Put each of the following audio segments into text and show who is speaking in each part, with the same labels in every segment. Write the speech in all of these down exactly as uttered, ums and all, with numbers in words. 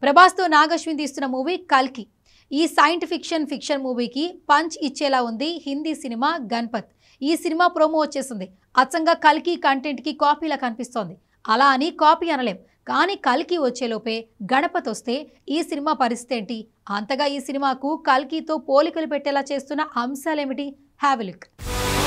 Speaker 1: ప్రభాస్తో నాగశ్విన్ తీస్తున్న మూవీ కల్కి. ఈ సైంట్ ఫిక్షన్ ఫిక్షన్ మూవీకి పంచ్ ఇచ్చేలా ఉంది హిందీ సినిమా గణపత్. ఈ సినిమా ప్రోమో వచ్చేసింది. అచ్చంగా కల్కి కంటెంట్కి కాపీలా కనిపిస్తోంది. అలా అని కాపీ అనలేం, కానీ కల్కి వచ్చేలోపే గణపత్ వస్తే ఈ సినిమా పరిస్థితి ఏంటి? అంతగా ఈ సినిమాకు కల్కితో పోలికలు పెట్టేలా చేస్తున్న అంశాలేమిటి? Have a look.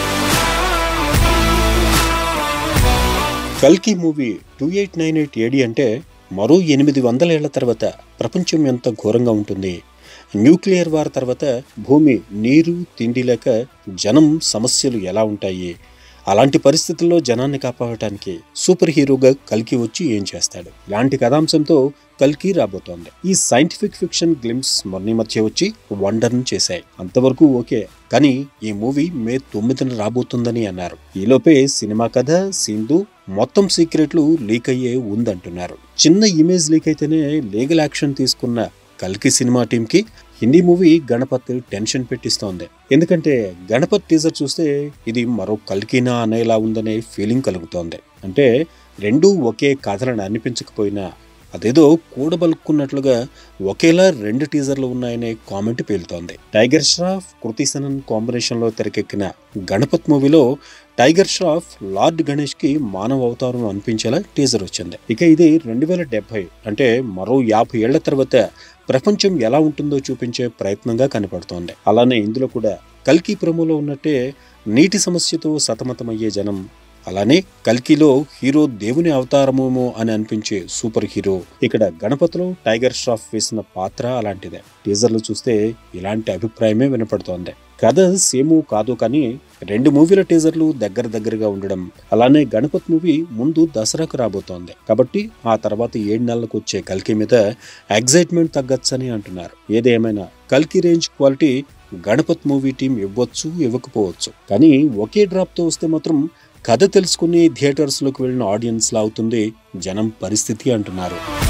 Speaker 2: కల్కి movie two eight nine eight AD అంటే మరో ఎనిమిది వందల ఏళ్ల తర్వాత ప్రపంచం ఎంత ఘోరంగా ఉంటుంది. న్యూక్లియర్ వార్ తర్వాత భూమి నీరు తిండి లేక జనం సమస్యలు ఎలా ఉంటాయి, అలాంటి పరిస్థితుల్లో జనాన్ని కాపాడటానికి సూపర్ హీరోగా కల్కి వచ్చి ఏం చేస్తాడు, ఇలాంటి కథాంశంతో కల్కి రాబోతోంది. ఈ సైంటిఫిక్ ఫిక్షన్ గ్లిమ్స్ మొన్న మధ్య వచ్చి వండర్ను చేశాయి. అంతవరకు ఓకే, కానీ ఈ మూవీ మే తొమ్మిదిన రాబోతుందని అన్నారు. ఈలోపే సినిమా కథ సీన్లు మొత్తం సీక్రెట్లు లీక్ అయ్యే ఉందంటున్నారు. చిన్న ఇమేజ్ లీక్ అయితేనే లీగల్ యాక్షన్ తీసుకున్న కల్కి సినిమా టీంకి హిందీ మూవీ గణపత్ టెన్షన్ పెట్టిస్తోంది. ఎందుకంటే గణపత్ టీజర్ చూస్తే ఇది మరో కల్కినా అనేలా ఉందనే ఫీలింగ్ కలుగుతోంది. అంటే రెండూ ఒకే కథలను అనిపించకపోయినా అదేదో కూడబలుక్కున్నట్లుగా ఒకేలా రెండు టీజర్లు ఉన్నాయనే కామెంట్ పేలుతోంది. టైగర్ ష్రాఫ్ కృతి సనన్ కాంబినేషన్ లో తెరకెక్కిన గణపత్ మూవీలో టైగర్ ష్రాఫ్ లార్డ్ గణేష్ కి మానవ అవతారం అనిపించేలా టీజర్ వచ్చింది. ఇక ఇది రెండు వేల డెబ్బై అంటే మరో యాభై ఏళ్ల తర్వాత ప్రపంచం ఎలా ఉంటుందో చూపించే ప్రయత్నంగా కనపడుతోంది. అలానే ఇందులో కూడా కల్కి ప్రోమోలో ఉన్నట్టే నీటి సమస్యతో సతమతమయ్యే జనం, అలానే కల్కిలో హీరో దేవుని అవతారమేమో అని అనిపించే సూపర్ హీరో. ఇక్కడ గణపతిలో టైగర్ ష్రాఫ్ వేసిన పాత్ర అలాంటిదే. టీజర్లు చూస్తే ఇలాంటి అభిప్రాయమే వినపడుతోంది. కథ సేమో కాదు, కానీ రెండు మూవీల టీజర్లు దగ్గర దగ్గరగా ఉండడం, అలానే గణపత్ మూవీ ముందు దసరాకు రాబోతోంది కాబట్టి ఆ తర్వాత ఏడు నెలలకు వచ్చే కల్కి మీద ఎగ్జైట్మెంట్ తగ్గచ్చని అంటున్నారు. ఏదేమైనా కల్కి range quality Ganapath movie team ఇవ్వచ్చు ఇవ్వకపోవచ్చు, కానీ ఒకే డ్రాప్ తో వస్తే మాత్రం కథ తెలుసుకుని థియేటర్స్ లోకి వెళ్ళిన ఆడియన్స్ లా అవుతుంది జనం పరిస్థితి అంటున్నారు.